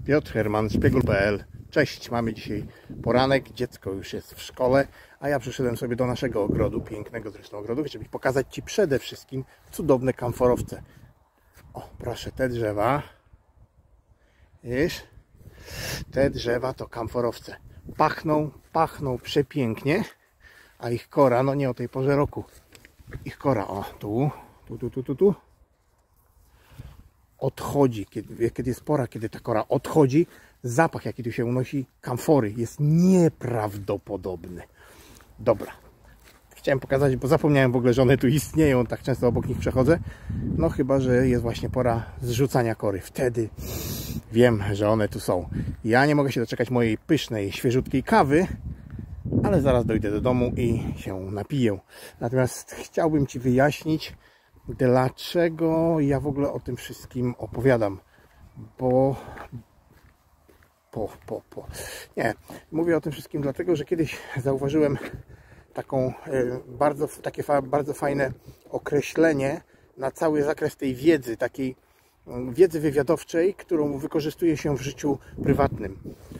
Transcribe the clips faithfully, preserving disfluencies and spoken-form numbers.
Piotr Herman, szpiegul kropka pe el. Cześć, mamy dzisiaj poranek, dziecko już jest w szkole, a ja przyszedłem sobie do naszego ogrodu, pięknego zresztą ogrodu, żeby pokazać Ci przede wszystkim cudowne kamforowce. O, proszę, te drzewa, wiesz, te drzewa to kamforowce. Pachną, pachną przepięknie, a ich kora, no nie o tej porze roku, ich kora, o, tu, tu, tu, tu, tu, tu. odchodzi, kiedy, kiedy jest pora, kiedy ta kora odchodzi, zapach jaki tu się unosi, kamfory, jest nieprawdopodobny. Dobra, chciałem pokazać, bo zapomniałem w ogóle, że one tu istnieją, tak często obok nich przechodzę, no chyba, że jest właśnie pora zrzucania kory, wtedy wiem, że one tu są. Ja nie mogę się doczekać mojej pysznej, świeżutkiej kawy, ale zaraz dojdę do domu i się napiję. Natomiast chciałbym Ci wyjaśnić, dlaczego ja w ogóle o tym wszystkim opowiadam, bo po, po, po. nie, mówię o tym wszystkim dlatego, że kiedyś zauważyłem taką bardzo, takie bardzo fajne określenie na cały zakres tej wiedzy, takiej wiedzy wywiadowczej, którą wykorzystuje się w życiu prywatnym.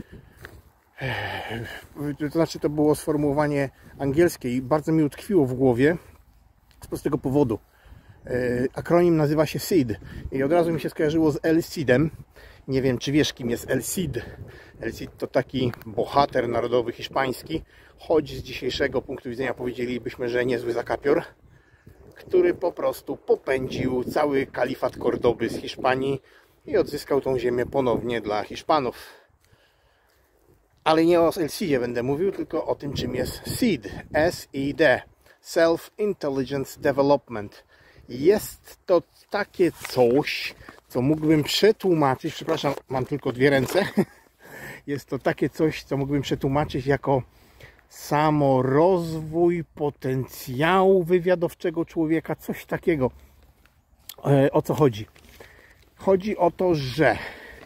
To znaczy, to było sformułowanie angielskie i bardzo mi utkwiło w głowie z prostego powodu. Akronim nazywa się S I D i od razu mi się skojarzyło z El Cidem. Nie wiem, czy wiesz, kim jest El Cid. El Cid to taki bohater narodowy hiszpański, choć z dzisiejszego punktu widzenia powiedzielibyśmy, że niezły zakapior, który po prostu popędził cały kalifat Kordoby z Hiszpanii i odzyskał tą ziemię ponownie dla Hiszpanów. Ale nie o El Cidzie będę mówił, tylko o tym, czym jest S I D. S I D. Self-Intelligence Development. Jest to takie coś, co mógłbym przetłumaczyć, przepraszam, mam tylko dwie ręce. Jest to takie coś, co mógłbym przetłumaczyć jako samorozwój potencjału wywiadowczego człowieka, coś takiego. O co chodzi? Chodzi o to, że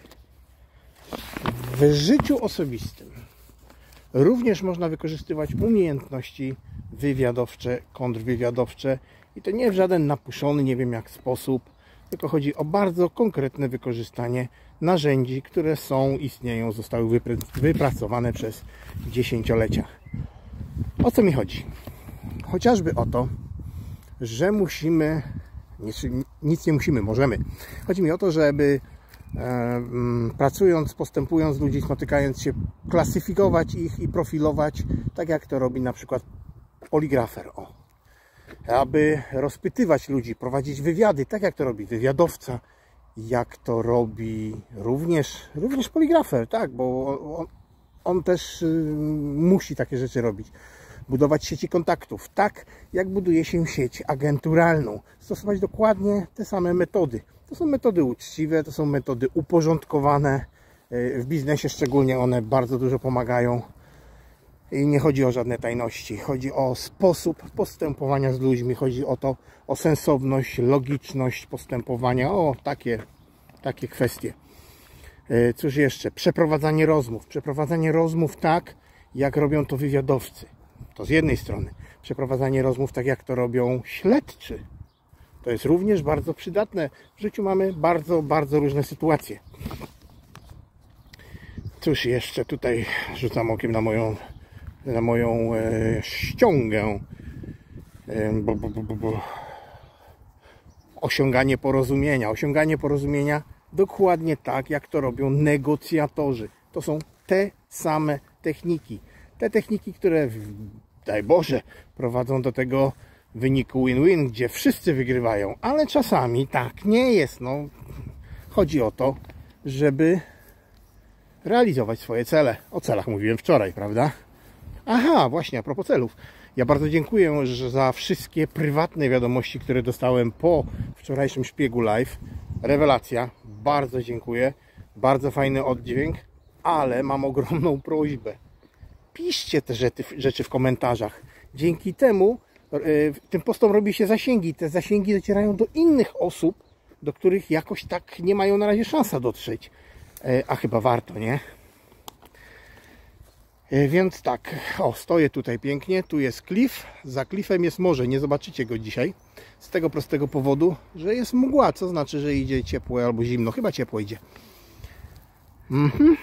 w życiu osobistym również można wykorzystywać umiejętności wywiadowcze, kontrwywiadowcze i to nie w żaden napuszony, nie wiem jak sposób, tylko chodzi o bardzo konkretne wykorzystanie narzędzi, które są, istnieją, zostały wypracowane przez dziesięciolecia. O co mi chodzi? Chociażby o to, że musimy, nic nie musimy, możemy. Chodzi mi o to, żeby e, pracując, postępując z ludźmi, spotykając się, klasyfikować ich i profilować, tak jak to robi na przykład poligrafer. O. Aby rozpytywać ludzi, prowadzić wywiady, tak jak to robi wywiadowca, jak to robi również, również poligrafer, tak, bo on, on też y, musi takie rzeczy robić. Budować sieci kontaktów, tak jak buduje się sieć agenturalną. Stosować dokładnie te same metody. To są metody uczciwe, to są metody uporządkowane. W biznesie szczególnie one bardzo dużo pomagają. I nie chodzi o żadne tajności. Chodzi o sposób postępowania z ludźmi. Chodzi o to, o sensowność, logiczność postępowania. O, takie, takie kwestie. Cóż jeszcze? Przeprowadzanie rozmów. Przeprowadzanie rozmów tak, jak robią to wywiadowcy. To z jednej strony. Przeprowadzanie rozmów tak, jak to robią śledczy. To jest również bardzo przydatne. W życiu mamy bardzo, bardzo różne sytuacje. Cóż jeszcze? Tutaj rzucam okiem na moją na moją e, ściągę. E, bo, bo, bo, bo. Osiąganie porozumienia. Osiąganie porozumienia dokładnie tak, jak to robią negocjatorzy. To są te same techniki. Te techniki, które, daj Boże, prowadzą do tego wyniku win-win, gdzie wszyscy wygrywają. Ale czasami tak nie jest. No, chodzi o to, żeby realizować swoje cele. O celach mówiłem wczoraj, prawda? Aha, właśnie, a propos celów. Ja bardzo dziękuję za wszystkie prywatne wiadomości, które dostałem po wczorajszym szpiegu live. Rewelacja, bardzo dziękuję. Bardzo fajny oddźwięk, ale mam ogromną prośbę. Piszcie te rzeczy w komentarzach. Dzięki temu yy, tym postom robi się zasięgi. Te zasięgi docierają do innych osób, do których jakoś tak nie mają na razie szansa dotrzeć. Yy, a chyba warto, nie? Więc tak, o, stoję tutaj pięknie, tu jest klif, za klifem jest morze, nie zobaczycie go dzisiaj, z tego prostego powodu, że jest mgła, co znaczy, że idzie ciepło albo zimno, chyba ciepło idzie. Mhm.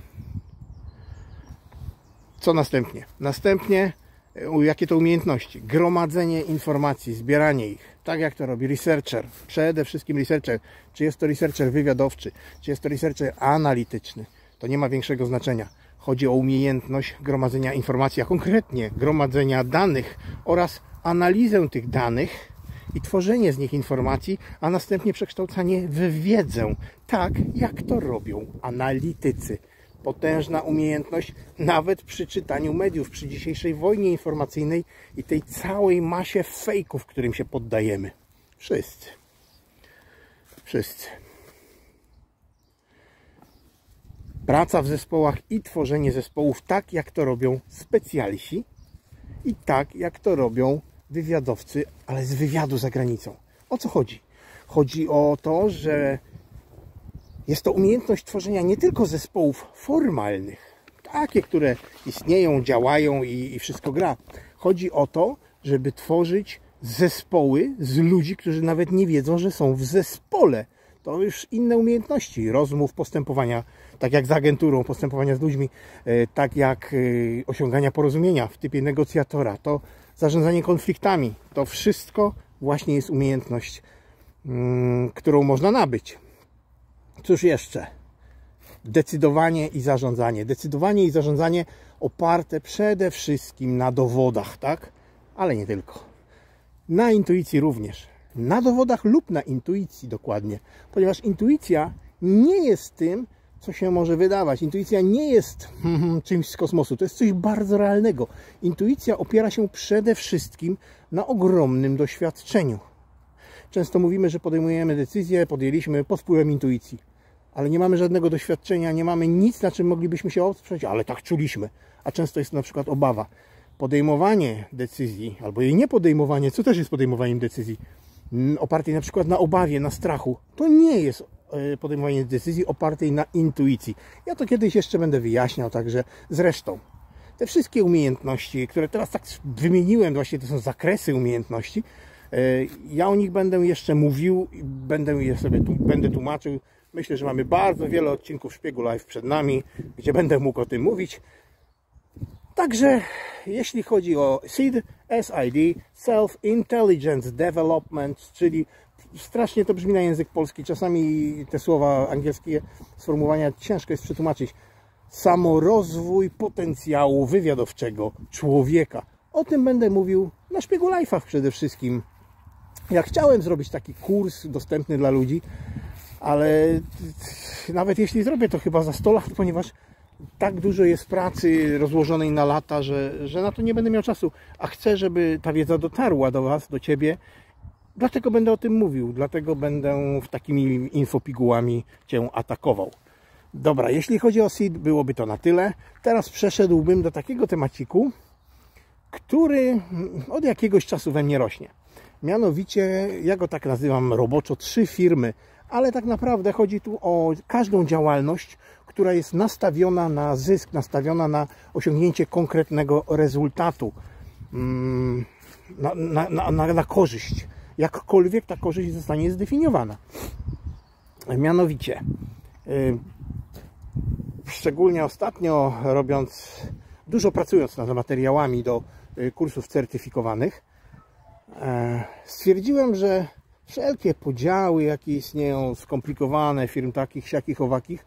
Co następnie? Następnie, jakie to umiejętności? Gromadzenie informacji, zbieranie ich, tak jak to robi researcher. Przede wszystkim researcher. Czy jest to researcher wywiadowczy, czy jest to researcher analityczny, to nie ma większego znaczenia. Chodzi o umiejętność gromadzenia informacji, a konkretnie gromadzenia danych oraz analizę tych danych i tworzenie z nich informacji, a następnie przekształcanie w wiedzę, tak jak to robią analitycy. Potężna umiejętność nawet przy czytaniu mediów, przy dzisiejszej wojnie informacyjnej i tej całej masie fejków, którym się poddajemy. Wszyscy. Wszyscy. Praca w zespołach i tworzenie zespołów tak, jak to robią specjaliści i tak, jak to robią wywiadowcy, ale z wywiadu za granicą. O co chodzi? Chodzi o to, że jest to umiejętność tworzenia nie tylko zespołów formalnych, takie, które istnieją, działają i, i wszystko gra. Chodzi o to, żeby tworzyć zespoły z ludzi, którzy nawet nie wiedzą, że są w zespole. To już inne umiejętności, rozmów, postępowania, tak jak z agenturą, postępowania z ludźmi, tak jak osiągania porozumienia w typie negocjatora, to zarządzanie konfliktami. To wszystko właśnie jest umiejętność, którą można nabyć. Cóż jeszcze? Decydowanie i zarządzanie. Decydowanie i zarządzanie oparte przede wszystkim na dowodach, tak? Ale nie tylko. Na intuicji również. Na dowodach lub na intuicji dokładnie. Ponieważ intuicja nie jest tym, co się może wydawać. Intuicja nie jest hmm, czymś z kosmosu. To jest coś bardzo realnego. Intuicja opiera się przede wszystkim na ogromnym doświadczeniu. Często mówimy, że podejmujemy decyzję, podjęliśmy pod wpływem intuicji. Ale nie mamy żadnego doświadczenia, nie mamy nic, na czym moglibyśmy się oprzeć, ale tak czuliśmy. A często jest to na przykład obawa. Podejmowanie decyzji, albo jej niepodejmowanie, co też jest podejmowaniem decyzji, opartej na przykład na obawie, na strachu, to nie jest podejmowanie decyzji opartej na intuicji. Ja to kiedyś jeszcze będę wyjaśniał, także zresztą te wszystkie umiejętności, które teraz tak wymieniłem, właśnie to są zakresy umiejętności, ja o nich będę jeszcze mówił, będę je sobie tu, będę tłumaczył. Myślę, że mamy bardzo wiele odcinków Szpiegu Live przed nami, gdzie będę mógł o tym mówić. Także jeśli chodzi o S I D, S I D, Self-Intelligence Development, czyli strasznie to brzmi na język polski, czasami te słowa angielskie, sformułowania ciężko jest przetłumaczyć. Samorozwój potencjału wywiadowczego człowieka. O tym będę mówił na Szpiegu Live'ach przede wszystkim. Ja chciałem zrobić taki kurs dostępny dla ludzi, ale nawet jeśli zrobię to chyba za sto lat, ponieważ tak dużo jest pracy rozłożonej na lata, że, że na to nie będę miał czasu. A chcę, żeby ta wiedza dotarła do Was, do Ciebie. Dlatego będę o tym mówił. Dlatego będę w takimi infopigułami Cię atakował. Dobra, jeśli chodzi o S I D, byłoby to na tyle. Teraz przeszedłbym do takiego temaciku, który od jakiegoś czasu we mnie rośnie. Mianowicie, ja go tak nazywam roboczo, trzy firmy. Ale tak naprawdę chodzi tu o każdą działalność, która jest nastawiona na zysk, nastawiona na osiągnięcie konkretnego rezultatu, na, na, na, na, na korzyść. Jakkolwiek ta korzyść zostanie zdefiniowana. Mianowicie, szczególnie ostatnio robiąc, dużo pracując nad materiałami do kursów certyfikowanych, stwierdziłem, że wszelkie podziały, jakie istnieją, skomplikowane firm takich, siakich, owakich,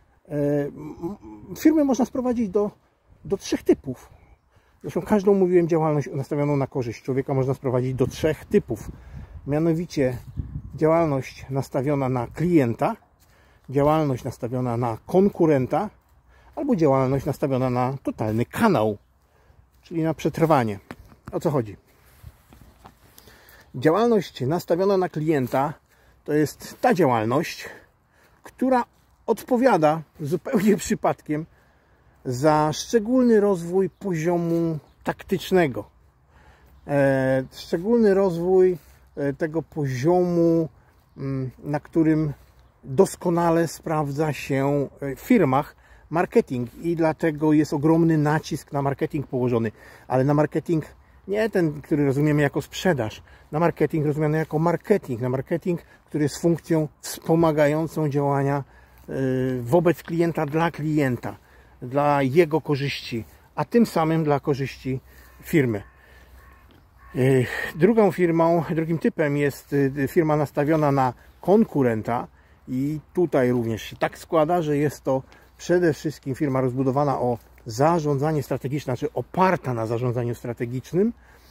firmy można sprowadzić do, do trzech typów. Zresztą każdą, mówiłem, działalność nastawioną na korzyść człowieka można sprowadzić do trzech typów. Mianowicie działalność nastawiona na klienta, działalność nastawiona na konkurenta, albo działalność nastawiona na totalny kanał, czyli na przetrwanie. O co chodzi? Działalność nastawiona na klienta to jest ta działalność, która odpowiada zupełnie przypadkiem za szczególny rozwój poziomu taktycznego. E, szczególny rozwój tego poziomu, na którym doskonale sprawdza się w firmach marketing i dlatego jest ogromny nacisk na marketing położony, ale na marketing nie ten, który rozumiemy jako sprzedaż, na marketing rozumiany jako marketing, na marketing, który jest funkcją wspomagającą działania wobec klienta, dla klienta, dla jego korzyści, a tym samym dla korzyści firmy. Drugą firmą, drugim typem jest firma nastawiona na konkurenta i tutaj również się tak składa, że jest to przede wszystkim firma rozbudowana o zarządzanie strategiczne, znaczy oparta na zarządzaniu strategicznym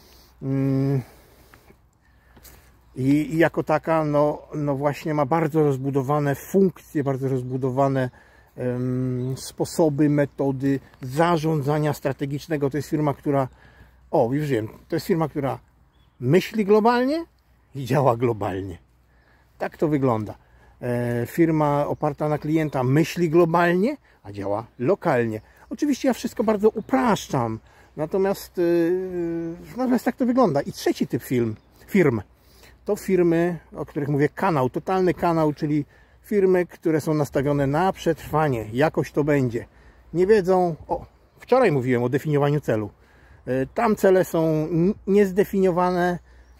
i jako taka no, no właśnie ma bardzo rozbudowane funkcje, bardzo rozbudowane um, sposoby, metody zarządzania strategicznego. To jest firma, która O, już wiem, to jest firma, która myśli globalnie i działa globalnie. Tak to wygląda. E, firma oparta na klienta myśli globalnie, a działa lokalnie. Oczywiście ja wszystko bardzo upraszczam, natomiast, yy, natomiast tak to wygląda. I trzeci typ firm, firm to firmy, o których mówię, kanał, totalny kanał, czyli firmy, które są nastawione na przetrwanie. Jakoś to będzie. Nie wiedzą, o, wczoraj mówiłem o definiowaniu celu. Tam cele są niezdefiniowane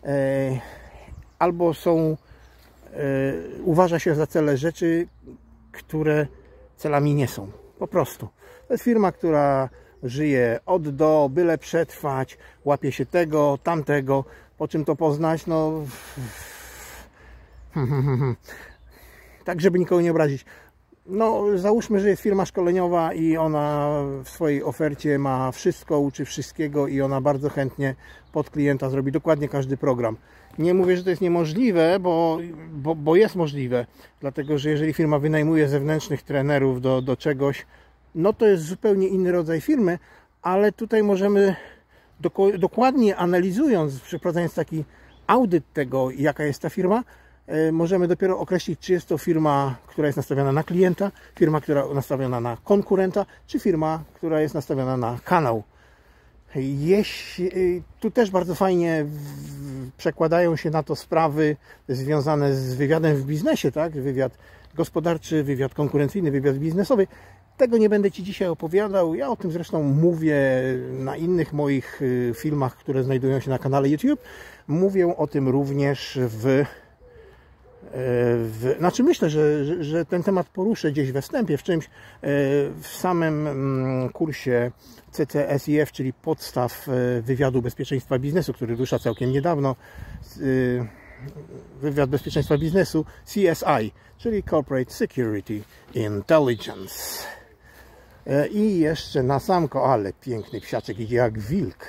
albo są, uważa się za cele rzeczy, które celami nie są. Po prostu. To jest firma, która żyje od do, byle przetrwać, łapie się tego, tamtego, po czym to poznać, no tak, żeby nikogo nie obrazić. No, załóżmy, że jest firma szkoleniowa i ona w swojej ofercie ma wszystko, uczy wszystkiego i ona bardzo chętnie pod klienta zrobi dokładnie każdy program. Nie mówię, że to jest niemożliwe, bo, bo, bo jest możliwe, dlatego że jeżeli firma wynajmuje zewnętrznych trenerów do, do czegoś, no to jest zupełnie inny rodzaj firmy, ale tutaj możemy dokładnie analizując, przeprowadzając taki audyt tego, jaka jest ta firma, możemy dopiero określić, czy jest to firma, która jest nastawiona na klienta, firma, która jest nastawiona na konkurenta, czy firma, która jest nastawiona na kanał. Jeśli, tu też bardzo fajnie przekładają się na to sprawy związane z wywiadem w biznesie, tak? Wywiad gospodarczy, wywiad konkurencyjny, wywiad biznesowy. Tego nie będę Ci dzisiaj opowiadał. Ja o tym zresztą mówię na innych moich filmach, które znajdują się na kanale YouTube. Mówię o tym również w W, znaczy myślę, że, że, że ten temat poruszę gdzieś we wstępie, w czymś, w samym kursie C C S I F, czyli podstaw wywiadu bezpieczeństwa biznesu, który rusza całkiem niedawno, wywiad bezpieczeństwa biznesu C S I, czyli Corporate Security Intelligence. I jeszcze na sam koniec, ale piękny psiaczek idzie jak wilk.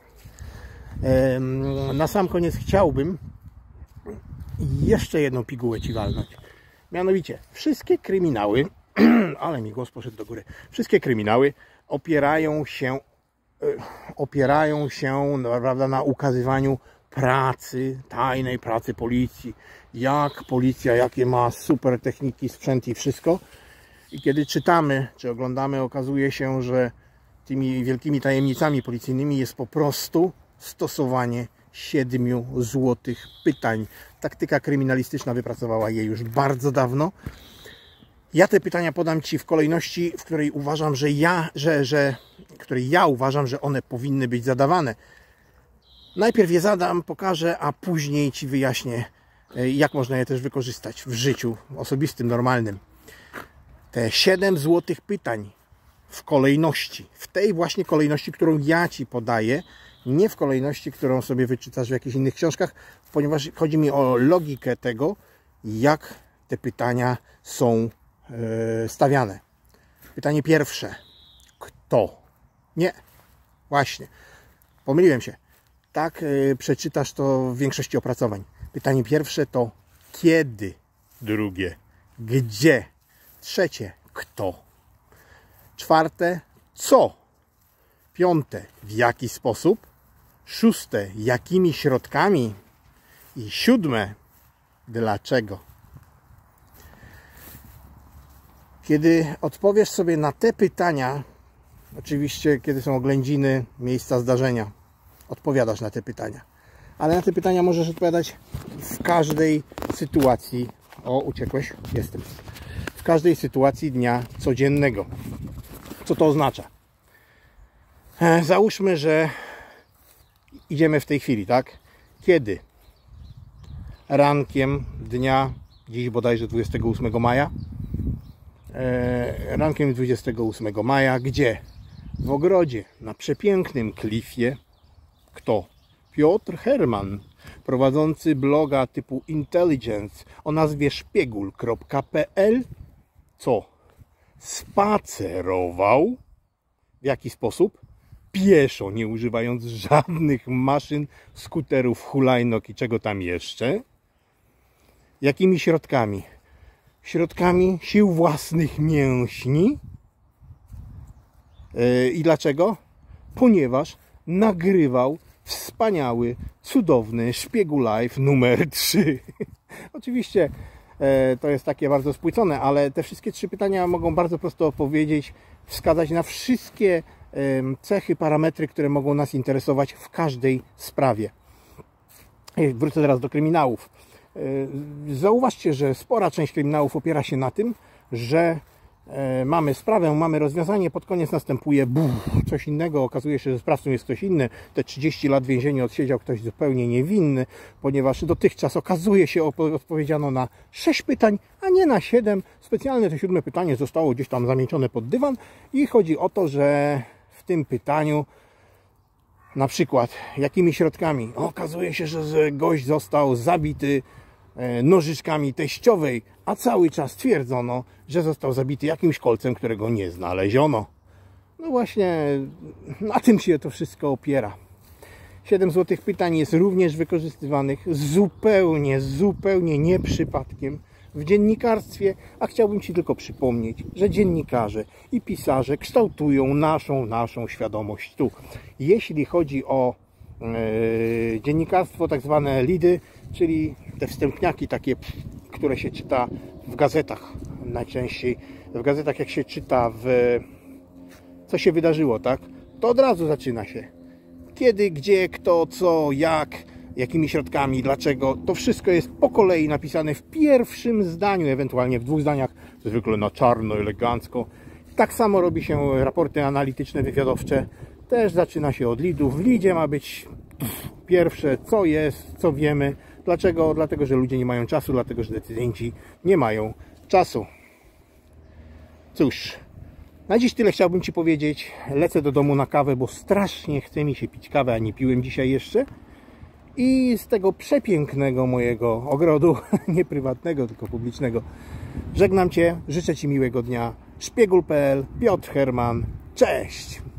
Na sam koniec chciałbym jeszcze jedną pigułę Ci walnąć. Mianowicie, wszystkie kryminały, ale mi głos poszedł do góry, wszystkie kryminały opierają się, opierają się prawda, na ukazywaniu pracy, tajnej pracy policji. Jak policja, jakie ma super techniki, sprzęt i wszystko. I kiedy czytamy, czy oglądamy, okazuje się, że tymi wielkimi tajemnicami policyjnymi jest po prostu stosowanie siedmiu złotych pytań. Taktyka kryminalistyczna wypracowała je już bardzo dawno. Ja te pytania podam Ci w kolejności, w której uważam, że ja, że, że, której ja uważam, że one powinny być zadawane. Najpierw je zadam, pokażę, a później Ci wyjaśnię, jak można je też wykorzystać w życiu osobistym, normalnym. Te siedem złotych pytań w kolejności, w tej właśnie kolejności, którą ja Ci podaję, nie w kolejności, którą sobie wyczytasz w jakichś innych książkach, ponieważ chodzi mi o logikę tego, jak te pytania są yy, stawiane. Pytanie pierwsze. Kto? Nie. Właśnie. Pomyliłem się. Tak yy, przeczytasz to w większości opracowań. Pytanie pierwsze to kiedy? Drugie. Gdzie? Trzecie. Kto? Czwarte. Co? Piąte. W jaki sposób? Szóste. Jakimi środkami? I siódme. Dlaczego? Kiedy odpowiesz sobie na te pytania, oczywiście kiedy są oględziny miejsca zdarzenia, odpowiadasz na te pytania. Ale na te pytania możesz odpowiadać w każdej sytuacji. O, uciekłeś? Jestem. W każdej sytuacji dnia codziennego. Co to oznacza? Załóżmy, że idziemy w tej chwili, tak? Kiedy? Rankiem dnia, dziś bodajże dwudziestego ósmego maja, e, rankiem dwudziestego ósmego maja, gdzie w ogrodzie na przepięknym klifie kto? Piotr Herman, prowadzący bloga typu Intelligence o nazwie szpiegul kropka pe el, co? Spacerował. W jaki sposób? Pieszo, nie używając żadnych maszyn, skuterów, hulajnóg i czego tam jeszcze. Jakimi środkami? Środkami sił własnych mięśni. Yy, I dlaczego? Ponieważ nagrywał wspaniały, cudowny Szpiegu Live numer trzy. Oczywiście e, to jest takie bardzo spłycone, ale te wszystkie trzy pytania mogą bardzo prosto odpowiedzieć, wskazać na wszystkie e, cechy, parametry, które mogą nas interesować w każdej sprawie. I wrócę teraz do kryminałów. E, zauważcie, że spora część kryminałów opiera się na tym, że e, mamy sprawę, mamy rozwiązanie, pod koniec następuje buf, coś innego, okazuje się, że sprawcą jest ktoś inny. Te trzydzieści lat więzienia odsiedział ktoś zupełnie niewinny, ponieważ dotychczas okazuje się, odpowiedziano na sześć pytań, a nie na siedem. Specjalnie to siódme pytanie zostało gdzieś tam zamiecione pod dywan i chodzi o to, że w tym pytaniu na przykład jakimi środkami? Okazuje się, że gość został zabity nożyczkami teściowej, a cały czas twierdzono, że został zabity jakimś kolcem, którego nie znaleziono. No właśnie na tym się to wszystko opiera. siedem złotych pytań jest również wykorzystywanych zupełnie, zupełnie nie przypadkiem w dziennikarstwie, a chciałbym Ci tylko przypomnieć, że dziennikarze i pisarze kształtują naszą, naszą świadomość tu. Jeśli chodzi o yy, dziennikarstwo, tak zwane lidy, czyli te wstępniaki takie, które się czyta w gazetach najczęściej. W gazetach jak się czyta w co się wydarzyło, tak? To od razu zaczyna się. Kiedy, gdzie, kto, co, jak, jakimi środkami, dlaczego. To wszystko jest po kolei napisane w pierwszym zdaniu, ewentualnie w dwóch zdaniach, zwykle na czarno, elegancko. Tak samo robi się raporty analityczne, wywiadowcze. Też zaczyna się od lidów. W lidzie ma być pierwsze, co jest, co wiemy. Dlaczego? Dlatego, że ludzie nie mają czasu, dlatego, że decydenci nie mają czasu. Cóż, na dziś tyle chciałbym Ci powiedzieć. Lecę do domu na kawę, bo strasznie chce mi się pić kawę, a nie piłem dzisiaj jeszcze. I z tego przepięknego mojego ogrodu, nie prywatnego, tylko publicznego, żegnam Cię, życzę Ci miłego dnia. Szpiegul kropka pe el, Piotr Herman, cześć!